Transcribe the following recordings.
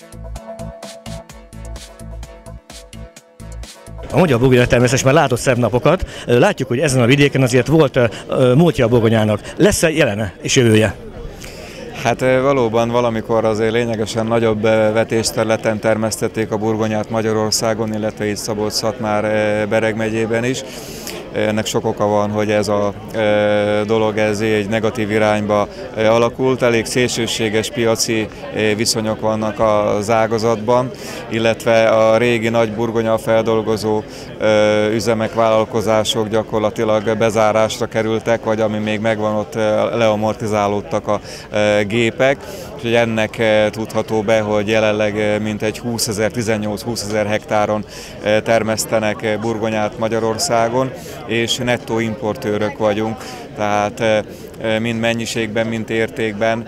A magyar burgonya természetes már látott szebb napokat. Látjuk, hogy ezen a vidéken azért volt múltja a burgonyának. Lesz-e jelene és jövője? Hát valóban valamikor azért lényegesen nagyobb vetésterületen termesztették a burgonyát Magyarországon, illetve itt Szabolcs-Szatmár-Bereg megyében is. Ennek sok oka van, hogy ez a dolog egy negatív irányba alakult. Elég szélsőséges piaci viszonyok vannak az ágazatban, illetve a régi nagy burgonya feldolgozó üzemek, vállalkozások gyakorlatilag bezárásra kerültek, vagy ami még megvan, ott leamortizálódtak a gépek. Úgyhogy ennek tudható be, hogy jelenleg mintegy 18-20 000 hektáron termesztenek burgonyát Magyarországon, és nettó importőrök vagyunk, tehát mind mennyiségben, mind értékben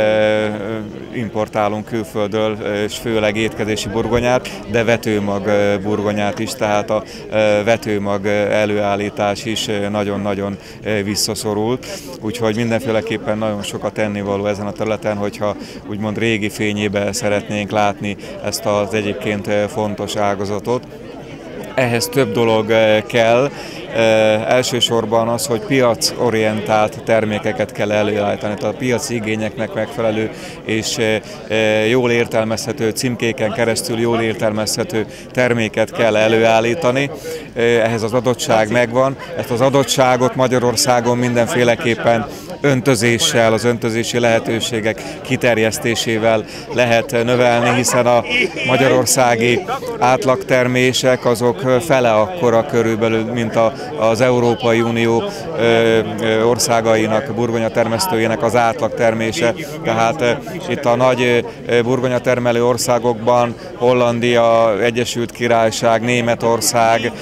importálunk külföldről, és főleg étkezési burgonyát, de vetőmag burgonyát is, tehát a vetőmag előállítás is nagyon-nagyon visszaszorult. Úgyhogy mindenféleképpen nagyon sokat tennivaló ezen a területen, hogyha úgymond régi fényébe szeretnénk látni ezt az egyébként fontos ágazatot. Ehhez több dolog kell. Elsősorban az, hogy piacorientált termékeket kell előállítani, tehát a piaci igényeknek megfelelő és jól értelmezhető címkéken keresztül jól értelmezhető terméket kell előállítani. Ehhez az adottság megvan. Ezt az adottságot Magyarországon mindenféleképpen öntözéssel, az öntözési lehetőségek kiterjesztésével lehet növelni, hiszen a magyarországi átlagtermések azok fele akkora körülbelül, mint az Európai Unió országainak, burgonyatermesztőjének az átlagtermése. Tehát itt a nagy burgonyatermelő országokban Hollandia, Egyesült Királyság, Németország,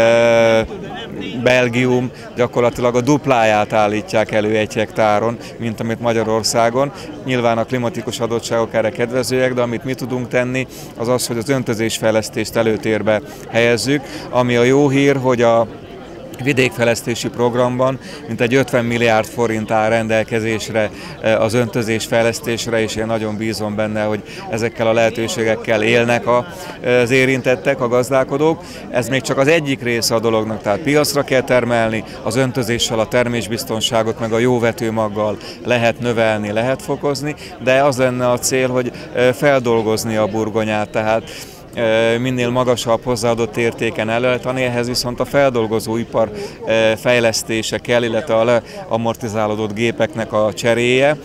Belgium gyakorlatilag a dupláját állítják elő egy hektáron, mint amit Magyarországon. Nyilván a klimatikus adottságok erre kedvezőek, de amit mi tudunk tenni, az az, hogy az öntözésfejlesztést előtérbe helyezzük, ami a jó hír, hogy a vidékfejlesztési programban mintegy 50 milliárd forint áll rendelkezésre az öntözés fejlesztésre, és én nagyon bízom benne, hogy ezekkel a lehetőségekkel élnek az érintettek, a gazdálkodók. Ez még csak az egyik része a dolognak, tehát piacra kell termelni, az öntözéssel a termésbiztonságot meg a jó vetőmaggal lehet növelni, lehet fokozni, de az lenne a cél, hogy feldolgozni a burgonyát, tehát minél magasabb hozzáadott értéken előállítani, ehhez viszont a feldolgozóipar fejlesztése kell, illetve a leamortizálódott gépeknek a cseréje.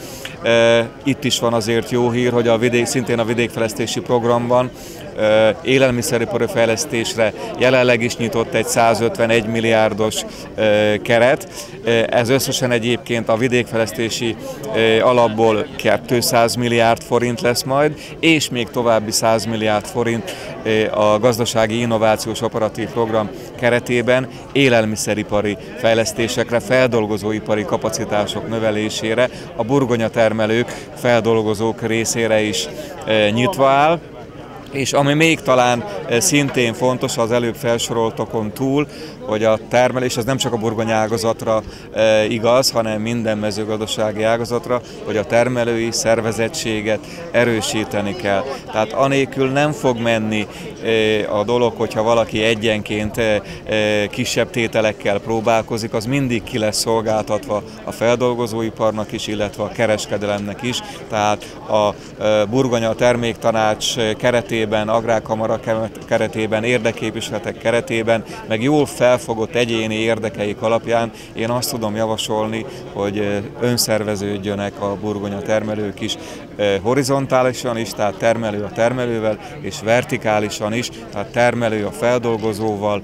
Itt is van azért jó hír, hogy szintén a vidékfejlesztési programban élelmiszeripari fejlesztésre jelenleg is nyitott egy 151 milliárdos keret. Ez összesen egyébként a vidékfejlesztési alapból 200 milliárd forint lesz majd, és még további 100 milliárd forint a gazdasági innovációs operatív program keretében élelmiszeripari fejlesztésekre, feldolgozóipari kapacitások növelésére, a burgonyatermelők, feldolgozók részére is nyitva áll. És ami még talán szintén fontos az előbb felsoroltakon túl, hogy a termelés az nem csak a burgonya ágazatra igaz, hanem minden mezőgazdasági ágazatra, hogy a termelői szervezettséget erősíteni kell. Tehát anélkül nem fog menni a dolog, hogyha valaki egyenként kisebb tételekkel próbálkozik, az mindig ki lesz szolgáltatva a feldolgozóiparnak is, illetve a kereskedelemnek is. Tehát a burgonya terméktanács keretében, agrárkamara keretében, érdekképviseletek keretében, meg jól felfogott egyéni érdekeik alapján én azt tudom javasolni, hogy önszerveződjönek a burgonya termelők is horizontálisan is, tehát termelő a termelővel, és vertikálisan is, tehát termelő a feldolgozóval,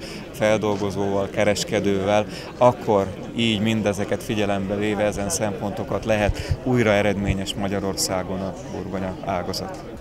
kereskedővel, akkor így mindezeket figyelembe véve ezen szempontokat lehet újra eredményes Magyarországon a burgonya ágazat.